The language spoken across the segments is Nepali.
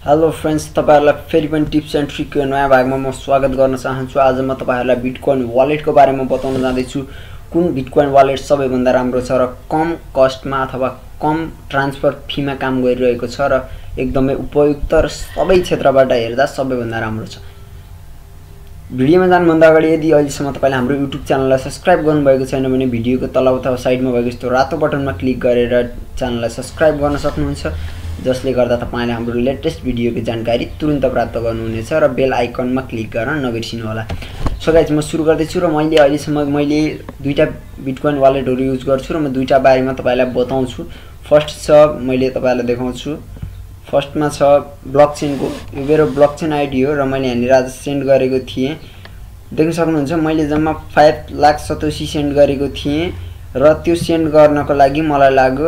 हेलो फ्रेन्ड्स, तपाईहरुलाई फेरि पनि टिप्स एन्ड ट्रिकको नयाँ भागमा म स्वागत गर्न चाहन्छु। आज म तपाईहरुलाई बिटकोइन वालेटको बारेमा बताउन जाँदैछु। कुन बिटकोइन वालेट सबैभन्दा राम्रो छ र कम कस्टमा अथवा कम ट्रान्सफर फीमा काम गरिरहेको छ र एकदमै उपयुक्त र सबै क्षेत्रबाट हेर्दा सबैभन्दा राम्रो छ। भिडियोमा जानुभन्दा अगाडि यदि अहिलेसम्म तपाईले हाम्रो युट्युब च्यानललाई सब्स्क्राइब गर्नुभएको छैन भने भिडियोको तल अथवा साइडमा भएको यस्तो रातो बटनमा क्लिक गरेर च्यानललाई सब्स्क्राइब गर्न सक्नुहुन्छ, जसले गर्दा तपाईले हाम्रो लेटेस्ट भिडियोको जानकारी तुरुन्त प्राप्त गर्नुहुनेछ र बेल आइकनमा क्लिक गर्न नबिर्सिनु होला। सो गाइज, म सुरु गर्दैछु र मैले अहिलेसम्म दुईटा बिटकोइन वालेटहरु युज गर्छु र म दुईटा बारेमा तपाईलाई बताउँछु। फर्स्ट छ, मैले तपाईलाई देखाउँछु। फर्स्टमा छ ब्लकचेनको। यो मेरो ब्लकचेन आइडी हो र मैले यहाँनिर आज सेन्ड गरेको थिएँ। देख्न सक्नुहुन्छ मैले जम्मा 5 लाख सतोसी सेन्ड गरेको थिएँ र त्यो सेन्ड गर्नको लागि मलाई लाग्यो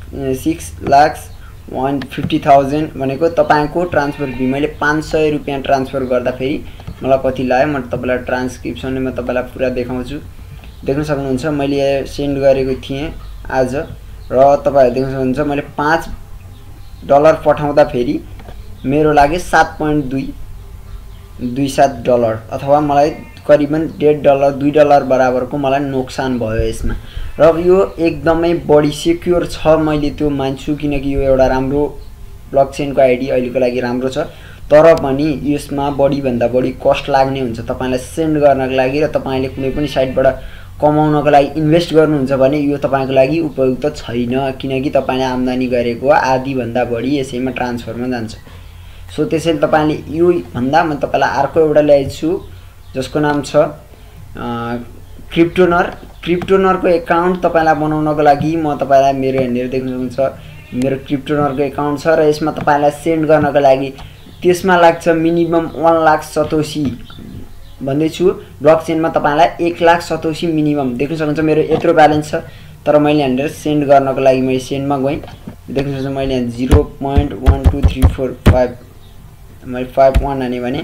6,50,000 भनेको तपाईको ट्रान्सफर फी। मैले 500 रुपैयाँ ट्रान्सफर गर्दा फेरि मलाई कति लाग्यो म तपाईलाई ट्रान्सक्रिप्सनमा तपाईलाई पुरा देखाउँछु। देख्न सक्नुहुन्छ मैले सेन्ड गरेको थिएँ आज र तपाईहरु देख्न सक्नुहुन्छ मैले $5 पठाउँदा फेरि मेरो लागि $7.27 अथवा मलाई करिबन $1.5 बराबरको मलाई नोक्सान भयो यसमा। र यो एकदमै बढी सेक्युर छ, मैले त्यो मान्छु, किनकि यो एउटा राम्रो ब्लकचेनको आइडी अहिलेको लागि राम्रो छ। तर पनि यसमा बढी भन्दा बढी कस्ट लाग्ने हुन्छ तपाईलाई सेन्ड गर्नको लागि, र तपाईले कुनै पनि साइटबाट कमाउनको लागि इन्भेस्ट गर्नुहुन्छ भने यो तपाईको लागि उपयुक्त छैन, किनकि तपाईले आम्दानी गरेको आधी भन्दा बढी यसैमा ट्रान्सफरमा जान्छ। सो त्यसैले तपाईले यो भन्दा म तपाईलाई अर्को एउटा ल्याइछु जसको नाम छ क्रिप्टोनर। क्रिप्टोनरको एकाउन्ट तपाईलाई बनाउनको लागि म तपाईलाई मेरो यहाँनिर देख्न सक्नुहुन्छ मेरो क्रिप्टोनरको एकाउन्ट छ र यसमा तपाईलाई सेन्ड गर्नको लागि त्यसमा लाग्छ मिनिमम 1 लाख सतोसी भन्दैछु। ब्लकचेनमा तपाईलाई 1 लाख सतोसी मिनिमम। देख्न सक्नुहुन्छ मेरो यत्रो ब्यालेन्स छ, तर मैले यहाँनिर सेन्ड गर्नको लागि मैले सेन्डमा गएँ। देख्न सक्नुहुन्छ मैले यहाँ 0.12345 मैले 51 हाने भने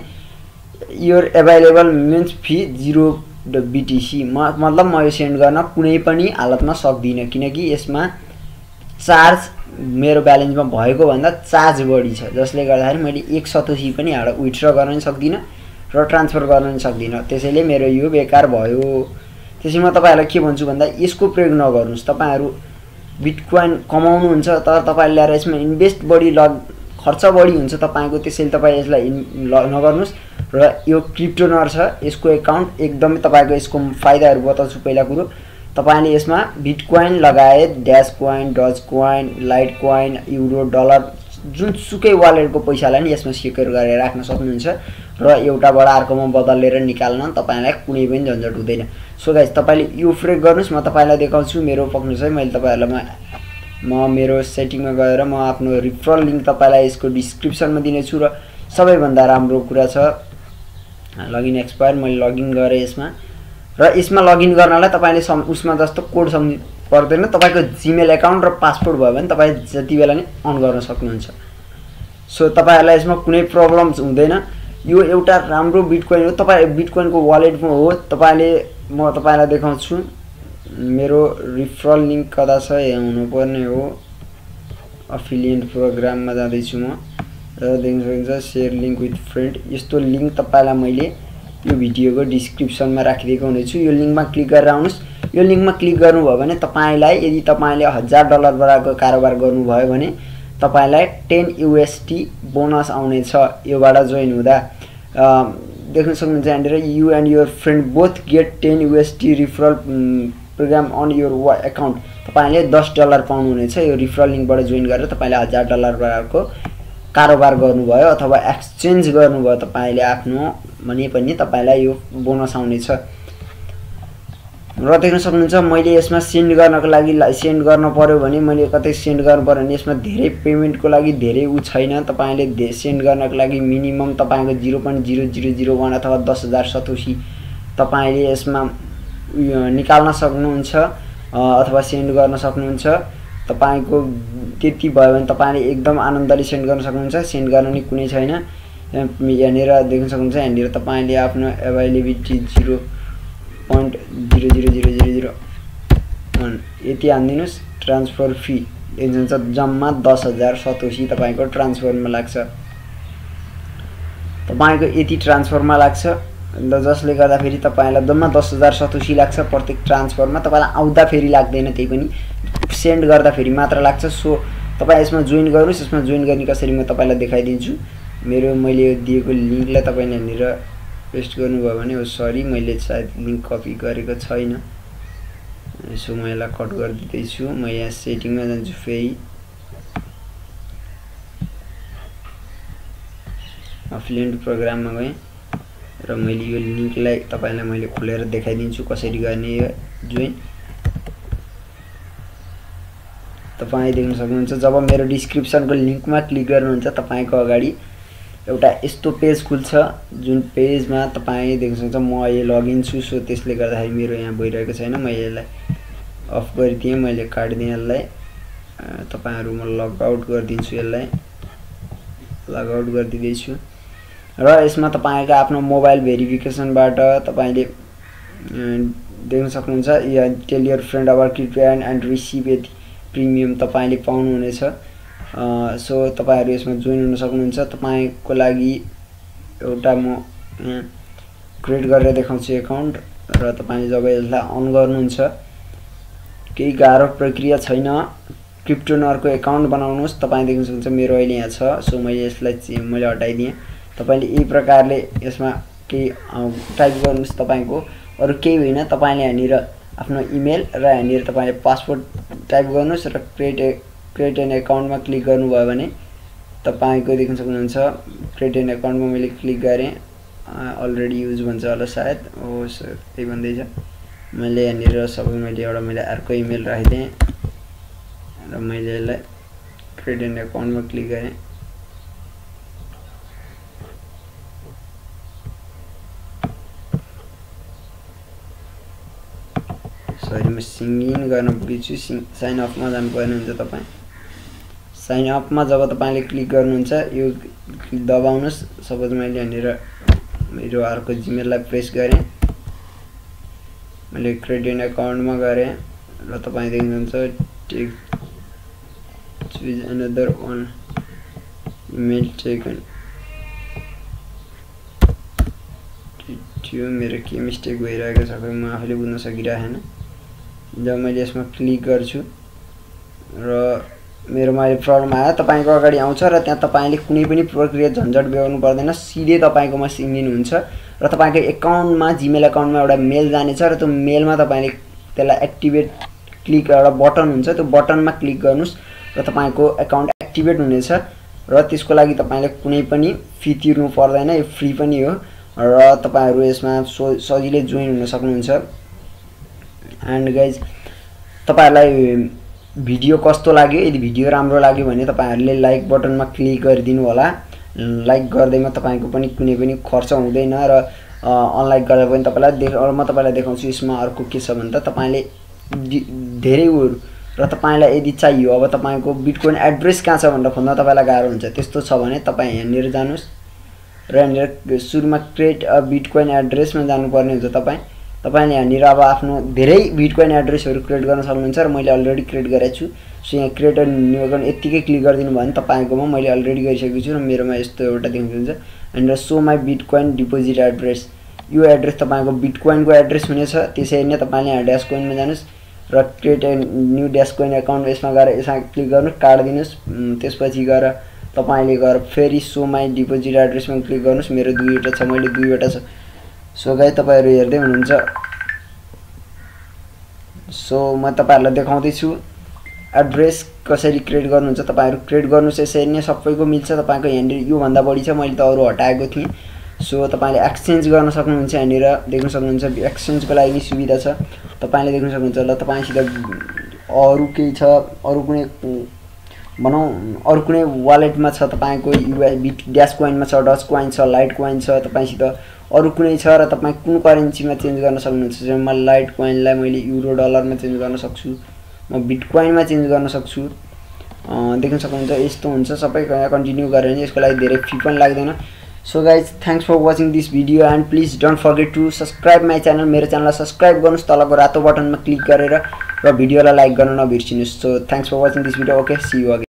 your available means fee 0 BTC। मतलब म यो सेन्ड गर्न कुनै पनि हालतमा सक्दिनँ, किनकि यसमा चार्ज मेरो ब्यालेन्समा भएको भन्दा चार्ज बढी छ, जसले गर्दाखेरि मैले 1 सतोसी पनि हाड विथड्र गर्न पनि सक्दिनँ र ट्रान्सफर गर्न पनि सक्दिनँ। त्यसैले मेरो यो बेकार भयो। त्यसैले म तपाईहरुलाई के भन्छु भन्दा यसको प्रयोग नगर्नुस्। तपाईहरु बिटकोइन कमाउनुहुन्छ तर तपाईले ल्याएर यसमा इन्भेस्ट बढी खर्च बढी हुन्छ तपाईको, त्यसैले तपाई यसलाई नगर्नुस्। र यो क्रिप्टोनर छ, यसको एकाउन्ट एकदमै तपाईको यसको फाइदाहरु बताउँछु। पहिला कुरो, तपाईले यसमा बिटकोइन लगायत dash coin, doge coin, lite coin, euro, dollar जुनसुकै वालेटको पैसालाई नि यसमा सेक्युर गरेर राख्न सक्नुहुन्छ र एउटाबाट अर्कोमा बदलेर निकाल्न तपाईलाई कुनै पनि झन्झट हुँदैन। सो गाइस, तपाईले यो प्रयोग गर्नुस्। म तपाईलाई देखाउँछु। मेरो पक्नुस् है, मैले तपाईहरुलाई म मेरो सेटिङमा गएर म आफ्नो रिफरल लिंक तपाईलाई यसको डिस्क्रिप्सनमा दिनेछु। र सबैभन्दा राम्रो कुरा छ लगइन एक्सपायर। मैले लगइन गरे यसमा, र यसमा लगइन गर्नलाई तपाईले उसमा जस्तो कोड सम्झ पर्दैन। तपाईको जीमेल एकाउन्ट र पासवर्ड भयो भने तपाई जति बेला नि अन गर्न सक्नुहुन्छ। सो तपाईहरुलाई यसमा कुनै प्रब्लम हुँदैन। यो एउटा राम्रो बिटकोइन हो, तपाई बिटकोइनको वालेट हो। म तपाईलाई देखाउँछु मेरो रिफरल लिंक कता छ, यहाँ हुनुपर्ने हो। अफिलिएट प्रोग्राममा जाँदै छु म र देख्न सक्नुहुन्छ शेयर लिंक विथ फ्रेन्ड। यस्तो लिंक तपाईलाई मैले यो भिडियोको डिस्क्रिप्सनमा राखिदिएको हुनेछु। यो लिंकमा क्लिक गरेर आउनुस्। यो लिंकमा क्लिक गर्नुभयो भने तपाईलाई यदि तपाईले $1000 बराबरको कारोबार गर्नुभयो भने तपाईलाई 10 USD बोनस आउने छ योबाट जोइन हुँदा। देख्न सक्नुहुन्छ यहाँनिर you and your friend both get 10 USD referral programme on your account. तपाईले $10 पाउनुहुनेछ यो रिफरल लिंकबाट जोइन गरेर। तपाईले $1000 बराबरको कारोबार गर्नुभयो अथवा एक्सचेन्ज गर्नुभयो तपाईले आफ्नो भने पनि तपाईलाई यो बोनस आउने छ। र देख्न सक्नुहुन्छ मैले यसमा सेन्ड गर्नको लागि सेन्ड गर्न पर्यो भने मैले कतै सेन्ड गर्नु पर्यो भने यसमा धेरै पेमेन्टको लागि धेरै छैन। तपाईले सेन्ड गर्नको लागि मिनिमम तपाईको 0.0001 अथवा 10,000 सतोसी तपाईले यसमा निकाल्न सक्नुहुन्छ अथवा सेन्ड गर्न सक्नुहुन्छ। तपाईको त्यति भयो भने तपाईले एकदम आनन्दले सेन्ड गर्न सक्नुहुन्छ। सेन्ड गर्न नि कुनै छैन। यहाँनिर देख्न सक्नुहुन्छ यहाँनिर तपाईले आफ्नो अभाइलेबिलिटी 0.000001 यति हान्दिनुस्। ट्रान्सफर फी देख्नुहुन्छ जम्मा 10,000 सतोसी तपाईको ट्रान्सफरमा लाग्छ। तपाईको यति ट्रान्सफरमा लाग्छ र जसले गर्दा फेरि तपाईलाई जम्मा 10,000 सतोसी लाग्छ प्रत्येक ट्रान्सफरमा। तपाईलाई आउँदा फेरि लाग्दैन, त्यही पनि सेन्ड गर्दा फेरि मात्र लाग्छ। सो तपाई यसमा जोइन गर्नुस्। यसमा जोइन गर्ने कसरी म तपाईलाई देखाइदिन्छु। मैले दिएको लिंकलाई तपाईले यहाँनिर पेस्ट गर्नुभयो भने सरी मैले सायद लिंक कपी गरेको छैन। सो म यसलाई कट गरिदिँदै छु। म यहाँ सेटिङमा जान्छु, फेरि अफिलिएट प्रोग्राममा गएँ र मैले यो लिंकलाई तपाईलाई मैले खोलेर देखाइदिन्छु कसरी गर्ने यो जोइन। तपाई देख्न सक्नुहुन्छ जब मेरो डिस्क्रिप्सनको लिंकमा क्लिक गर्नुहुन्छ तपाईको अगाडि एउटा यस्तो पेज खुल्छ, जुन पेजमा तपाई देख्न सक्नुहुन्छ म अहिले लगइन छु। सो त्यसले गर्दाखेरि मेरो यहाँ भइरहेको छैन। म यसलाई अफ गरिदिएँ, मैले काटिदिएँ यसलाई। तपाईहरु म लग आउट गरिदिन्छु, यसलाई लग आउट गरिदिँदै छु। र यसमा तपाईको आफ्नो मोबाइल भेरिफिकेसनबाट तपाईले देख्न सक्नुहुन्छ या tell your friend about crypto and receive it premium तपाईले पाउनु हुनेछ। सो तपाईहरु यसमा जोइन हुन सक्नुहुन्छ। तपाईको लागि एउटा म क्रिएट गरेर देखाउँछु अकाउन्ट र तपाईले जब यसलाई अन गर्नुहुन्छ केही गाह्रो प्रक्रिया छैन। क्रिप्टोनरको अकाउन्ट बनाउनुस्। तपाईले देख्न सक्नुहुन्छ मेरो अहिले यहाँ छ। सो मैले यसलाई मैले हटाइदिएँ। तपाईले यही प्रकारले यसमा केही टाइप गर्नुस्। तपाईको अरु केही होइन, तपाईले यहाँनिर आफ्नो इमेल र यहाँनिर तपाईले पासवर्ड टाइप गर्नुस् र क्रिएट एन अकाउन्टमा क्लिक गर्नुभयो भने तपाईको देख्न सक्नुहुन्छ क्रिएट एन अकाउन्टमा मैले क्लिक गरेँ। अलरेडी युज भन्छ होला सायद, हो त्यही भन्दैछ। मैले यहाँनिर सबै मैले अर्को इमेल राखिदिएँ र मैले यसलाई क्रिएट एन अकाउन्टमा क्लिक गरेँ। सरी म सिङ इन गर्न बिर्छु। साइन अपमा जानुपर्ने हुन्छ। तपाईँ साइन अपमा जब तपाईले क्लिक गर्नुहुन्छ यो दबाउनुस्। सपोज मैले यहाँनिर मेरो अर्को जिमेललाई प्रेस गरेँ, मैले क्रिएट एन अकाउन्टमा गरेँ र तपाईँ देख्नुहुन्छ take choose another one email taken. त्यो मेरो के मिस्टेक भइरहेको छ खै म आफैले बुझ्न सकिरहेन। जब मैले यसमा क्लिक गर्छु र मेरोमा अहिले प्रब्लम आयो, तपाईको अगाडि आउँछ र त्यहाँ तपाईले कुनै पनि प्रक्रिया झन्झट बेहोर्नु पर्दैन। सिधै तपाईकोमा सिङ इन हुन्छ र तपाईको अकाउन्टमा जिमेल अकाउन्टमा एउटा मेल जानेछ र त्यो मेलमा तपाईले त्यसलाई एक्टिभेट क्लिक एउटा बटन हुन्छ, त्यो बटनमा क्लिक गर्नुस् र तपाईको अकाउन्ट एक्टिभेट हुनेछ र त्यसको लागि तपाईले कुनै पनि फी तिर्नु पर्दैन। यो फ्री पनि हो र तपाईहरु यसमा सजिलै जोइन हुन सक्नुहुन्छ। एन्ड गाइज तपाईहरुलाई भिडियो कस्तो लाग्यो? यदि भिडियो राम्रो लाग्यो भने तपाईहरुले लाइक बटनमा क्लिक गरिदिनु होला। लाइक गर्दैमा तपाईको पनि कुनै पनि खर्च हुँदैन र अनलाइक गर्दा पनि म तपाईलाई देखाउँछु। यसमा अर्को के छ भन्दा तपाईले धेरै र तपाईलाई यदि चाहियो अब तपाईको बिटकोइन एड्रेस कहाँ छ भनेर खोज्न तपाईलाई गाह्रो हुन्छ। त्यस्तो छ भने तपाई यहाँनिर जानुस् र यहाँनिर सुरुमा क्रिएट अ बिटकोइन एड्रेसमा जानुपर्ने हुन्छ। तपाईले यहाँनिर अब आफ्नो धेरै बिटकोइन एड्रेसहरु क्रिएट गर्न सक्नुहुन्छ र मैले अलरेडी क्रिएट गरेको छु। सो यहाँ क्रिएट अ न्यू अकाउन्ट यतिकै क्लिक गरिदिनु भयो भने तपाईकोमा मैले अलरेडी गरिसकेको छु र मेरोमा यस्तो एउटा देख्नुहुन्छ and so my bitcoin deposit address. यो एड्रेस तपाईको बिटकोइनको एड्रेस हुनेछ। त्यसैले नै तपाईले यहाँ ड्याशकोइनमा जानुस् र create a new dash coin account यसमा गएर यसमा क्लिक गर्नु, काट दिनुस्। त्यसपछि गएर तपाईले गएर फेरि सो माई डिपोजिट एड्रेसमा क्लिक गर्नुस्। मेरो दुईवटा छ, मैले दुईवटा छ। सो गाइस तपाईहरु हेर्दै हुनुहुन्छ। सो म तपाईहरुलाई देखाउँदै छु एड्रेस कसरी क्रिएट गर्नुहुन्छ। तपाईहरु क्रिएट गर्नुस्, यसरी नै सबैको मिल्छ। तपाईको यहाँनिर यो भन्दा बढी छ, मैले त अरु हटाएको थिएँ। सो तपाईले एक्सचेन्ज गर्न सक्नुहुन्छ। यहाँनिर देख्न सक्नुहुन्छ एक्सचेन्जको लागि नि सुविधा छ। तपाईले देख्न सक्नुहुन्छ ल तपाईसित अरु केही छ, अरु कुनै भनौं अरु कुनै वालेटमा छ, तपाईको ड्याश कोइनमा छ, डज कोइन छ, लाइट कोइन छ, तपाईसित अरु कुनै छ र तपाई कुन करेन्सीमा चेन्ज गर्न सक्नुहुन्छ। जस्तै म लाइट कोइनलाई मैले युरो डलरमा चेन्ज गर्न सक्छु, म बिटकोइनमा चेन्ज गर्न सक्छु। देख्न सक्नुहुन्छ यस्तो हुन्छ। सबै कन्टिन्यू गरेर नि यसको लागि धेरै फी पनि लाग्दैन। So guys thanks for watching this video and please don't forget to subscribe my channel. मेरो च्यानललाई सब्स्क्राइब गर्नुस् तलको रातो बटनमा क्लिक गरेर र भिडियोलाई लाइक गर्न नबिर्सिनुस्। So thanks for watching this video. Okay, see you again.